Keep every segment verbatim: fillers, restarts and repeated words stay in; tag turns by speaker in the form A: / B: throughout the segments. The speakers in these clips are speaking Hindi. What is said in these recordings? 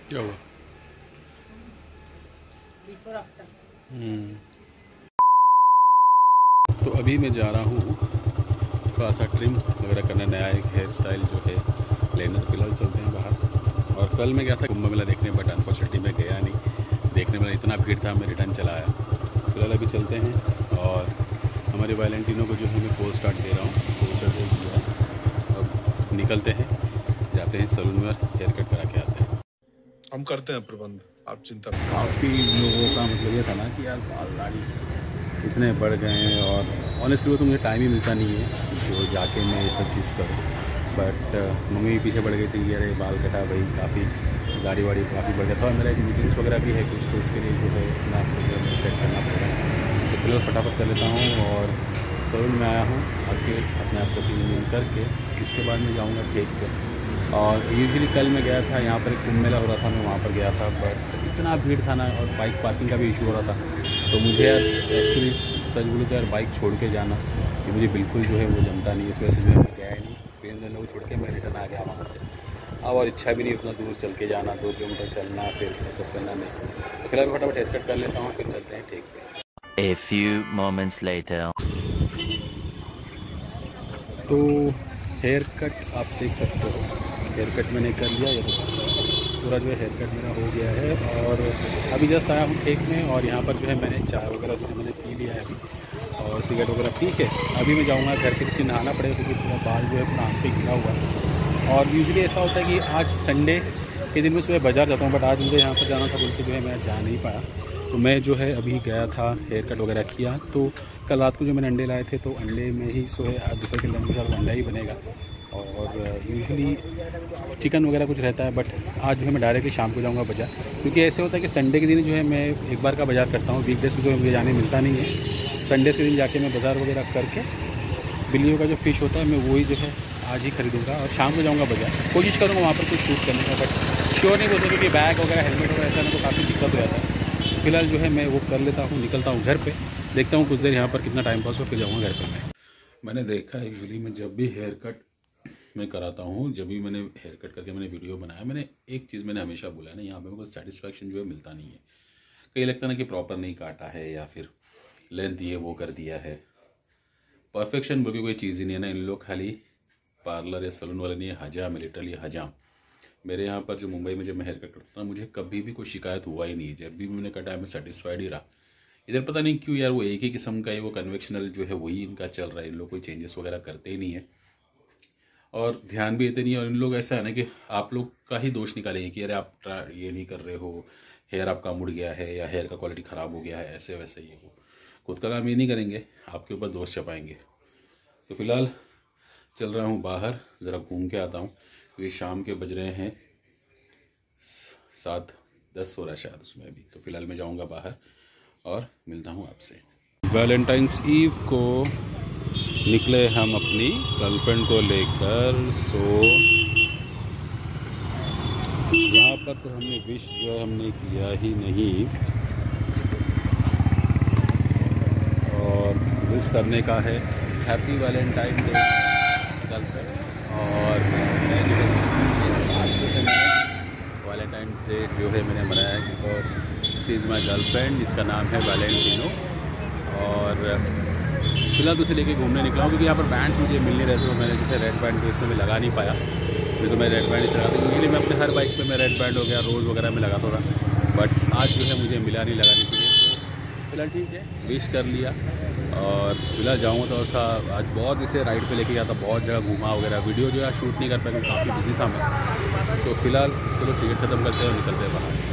A: क्या हुआ?
B: Before after.
A: हम्म तो अभी मैं जा रहा हूँ थोड़ा सा ट्रिम वगैरह करने, नया एक हेयर स्टाइल जो है लेने। तो फिलहाल चलते हैं बाहर। और कल मैं गया था कुंभ मेला देखने, बट अनफॉर्चुनेटली मैं गया नहीं। देखने में इतना भीड़ था, मैं रिटर्न चला आया। फिलहाल अभी चलते हैं और हमारे वैलेंटिनो को जो है मैं पोस्ट स्टार्ट दे रहा हूँ। पोस्ट स्टार्ट दे दिया, अब निकलते हैं, जाते हैं सलून में, हेयर कट करा के आते हैं।
C: हम करते हैं प्रबंध, आप चिंता मत
A: काफ़ी लोगों का मतलब ये था ना कि यार बाल दाढ़ी इतने बढ़ गए हैं, और ऑनेस्टली वो तो मुझे टाइम ही मिलता नहीं है जो जाके मैं ये सब चीज़ करूँ। बट मम्मी भी पीछे बढ़ गई थी कि अरे बाल कटा भाई, काफ़ी गाड़ी वाड़ी काफ़ी बढ़ गया था। और मेरा एक मीटिंग्स वगैरह भी है कुछ, तो इसके लिए जो है इतना मुझे सेट करना पड़ेगा। तो फिलहाल फटाफट कर लेता हूँ और सलून में आया हूँ, आके अपने आप को क्लीन करके इसके बाद मैं जाऊँगा केक पे। और यूजुअली कल मैं गया था, यहाँ पर एक कुंभ मेला हो रहा था, मैं वहाँ पर गया था, बट इतना भीड़ था ना, और बाइक पार्किंग का भी इशू हो रहा था। तो मुझे यार एक्चुअली सच बोलूँ तो यार बाइक छोड़ के जाना ये मुझे बिल्कुल जो है वो जमता नहीं, इस वजह से जो है मैं गया ही नहीं। ट्रेन में लोग छोड़ के मैं रिटर्न आ गया वहाँ से। अब और इच्छा भी नहीं उतना दूर चल के जाना, दो किलोमीटर चलना फिर ये सब करना नहीं। तो फिलहाल फटाफट हेयर कट कर लेता हूँ, फिर चलते हैं ठीक पे।
D: A few moments later.
A: तो हेयर कट आप देख सकते हो, हेयर कट मैंने कर लिया। ये पूरा जो है हेयर कट मेरा हो गया है, और अभी जस्ट आया हूँ केक में। और यहाँ पर जो है मैंने चाय वगैरह जो है मैंने पी लिया है अभी, और सिगरेट वगैरह पी के अभी मैं जाऊँगा घर पे, क्योंकि नहाना पड़ेगा क्योंकि पूरा बाल जो है पूरा आँख पे गिरा हुआ है। और यूजुअली ऐसा होता है कि आज संडे के दिन में सुबह बाज़ार जाता हूँ, बट आज मुझे यहाँ पर जाना था बोल के जो है मैं जा नहीं पाया। तो मैं जो है अभी गया था, हेयर कट वगैरह किया। तो कल रात को जो मैंने अंडे लाए थे, तो अंडे में ही सो है आज दोपहर के लंच के साथ अंडा ही बनेगा। और यूजुअली चिकन वगैरह कुछ रहता है, बट आज जो है मैं डायरेक्टली शाम को जाऊंगा बाज़ार, क्योंकि ऐसे होता है कि संडे के दिन जो है मैं एक बार का बाज़ार करता हूँ। वीकडेज को जो मुझे जाने मिलता नहीं है, संडेज़ के दिन जाके मैं बाज़ार वगैरह करके बिल्लियों का जो फ़िश होता है मैं वही जो है आज ही खरीदूँगा, और शाम को जाऊँगा बाज़ार। कोशिश करूँगा वहाँ पर कुछ शूट करने का, बट श्योर नहीं बोल सकते क्योंकि बैग वगैरह हेलमेट वगैरह ऐसा मेरे को काफ़ी दिक्कत हो जाता है। फिलहाल जो है मैं वो कर लेता हूँ, निकलता हूँ घर पे, देखता हूँ कुछ देर यहाँ पर कितना टाइम पास हो, फिर जाऊँगा घर पे। मैं मैंने देखा है यूजुअली मैं जब भी हेयर कट मैं कराता हूँ, जब भी मैंने हेयर कट करके मैंने वीडियो बनाया, मैंने एक चीज़ मैंने हमेशा बोला है ना, यहाँ पे मेरे को सेटिस्फैक्शन जो है मिलता नहीं है। कहीं लगता ना कि प्रॉपर नहीं काटा है, या फिर लेंथ ये वो कर दिया है। परफेक्शन बोल के कोई चीज़ ही नहीं है ना, इन लोग खाली पार्लर या सलून वाले नहीं है, हजाम लिटरली हजाम। मेरे यहाँ पर जो मुंबई में जब मैं हेयर कट करता था, मुझे कभी भी कोई शिकायत हुआ ही नहीं। जब भी मैंने कटा मैं सेटिस्फाइड ही रहा। इधर पता नहीं क्यों यार, वो एक ही किस्म का है, वो कन्वेक्शनल जो है वही इनका चल रहा है। इन लोग कोई चेंजेस वगैरह करते ही नहीं है, और ध्यान भी देते नहीं है। और इन लोग ऐसा है ना कि आप लोग का ही दोष निकालेंगे कि अरे आप ये नहीं कर रहे हो, हेयर आपका मुड़ गया है, या हेयर का क्वालिटी ख़राब हो गया है, ऐसे वैसे ये वो। खुद का काम ये नहीं करेंगे, आपके ऊपर दोष छपाएंगे। तो फिलहाल चल रहा हूँ बाहर, ज़रा घूम के आता हूँ, क्योंकि शाम के बज रहे हैं सात दस हो रहा है शायद उसमें अभी। तो फिलहाल मैं जाऊँगा बाहर और मिलता हूँ आपसे। वैलेंटाइंस ईव को निकले हम अपनी गर्लफ्रेंड को लेकर। सो यहाँ पर तो हमने विश जो है हमने किया ही नहीं, और विश करने का है हैप्पी वैलेंटाइन डे गर्लफ्रेंड। और मैं जो है आज जो है वैलेंटाइन डे जो है मैंने मनाया, because she is my girlfriend, जिसका नाम है वैलेंटिनो। और फिलहाल तो उसे लेके घूमने निकला हूँ, क्योंकि यहाँ पर बैंड्स मुझे मिल नहीं रहे थे, तो मैंने जो है रेड बैंड तो इसमें मैं लगा नहीं पाया। नहीं तो मैं रेड बैंड इसे लगाता, यूजली मैं अपने हर बाइक पे मैं रेड बैंड हो गया, रोज़ वगैरह में लगाता था, बट आज जो है मुझे मिला नहीं लगाने के लिए। तो फिलहाल ठीक है, विश कर लिया। और फिलहाल जाऊँगा तो ऐसा आज बहुत इसे राइड पे लेके गया था, बहुत जगह घूमा वगैरह। वीडियो जो है शूट नहीं कर पाया क्योंकि काफ़ी बिजी था मैं। तो फिलहाल चलो सिगरेट ख़त्म करते हैं और निकलते हैं बाहर।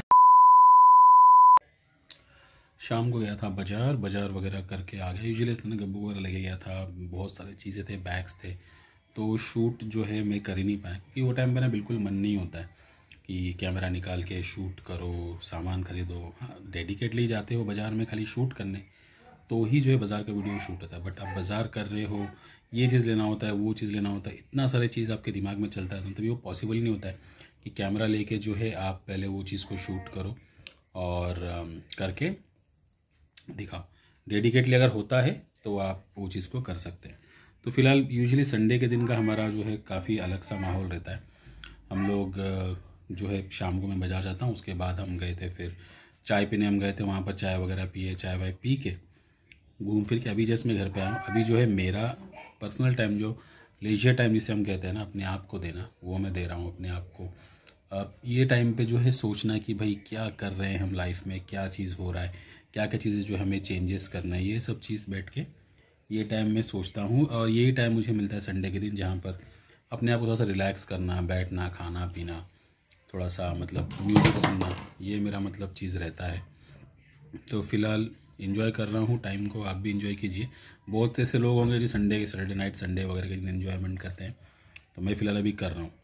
A: शाम को गया था बाज़ार, बाज़ार वगैरह करके आ गया। यूजुअली इतना गब्बू वगैरह लेके गया था, बहुत सारी चीज़ें थे, बैग्स थे। तो शूट जो है मैं कर ही नहीं पाया, क्योंकि वो टाइम पे ना बिल्कुल मन नहीं होता है कि कैमरा निकाल के शूट करो, सामान ख़रीदो। हाँ, डेडिकेटली जाते हो बाज़ार में खाली शूट करने, तो ही जो है बाज़ार का वीडियो शूट होता है। बट आप बाज़ार कर रहे हो, ये चीज़ लेना होता है, वो चीज़ लेना होता है, इतना सारी चीज़ आपके दिमाग में चलता है, तभी वो पॉसिबल ही नहीं होता है कि कैमरा लेके जो है आप पहले वो चीज़ को शूट करो और करके दिखाओ। डेडिकेटली अगर होता है तो आप वो चीज़ को कर सकते हैं। तो फिलहाल यूजुअली संडे के दिन का हमारा जो है काफ़ी अलग सा माहौल रहता है। हम लोग जो है शाम को मैं बाज़ार जाता हूँ। उसके बाद हम गए थे फिर चाय पीने, हम गए थे वहाँ पर, चाय वगैरह पिए, चाय वाय पी के घूम फिर के अभी जस्ट मैं घर पे आया हूँ। अभी जो है मेरा पर्सनल टाइम, जो लीजर टाइम जिसे हम कहते हैं ना, अपने आप को देना, वो मैं दे रहा हूँ अपने आप को। अब ये टाइम पे जो है सोचना कि भाई क्या कर रहे हैं हम लाइफ में, क्या चीज़ हो रहा है, क्या क्या चीज़ें जो हमें चेंजेस करना है, ये सब चीज़ बैठ के ये टाइम मैं सोचता हूँ। और यही टाइम मुझे मिलता है संडे के दिन, जहाँ पर अपने आप को थोड़ा सा रिलैक्स करना, बैठना, खाना पीना, थोड़ा सा मतलब म्यूज़िक सुनना, ये मेरा मतलब चीज़ रहता है। तो फ़िलहाल एंजॉय कर रहा हूँ टाइम को, आप भी एंजॉय कीजिए। बहुत ऐसे लोग होंगे जो संडे के सैटरडे नाइट, संडे वगैरह के दिन एंजॉयमेंट करते हैं, तो मैं फ़िलहाल अभी कर रहा हूँ।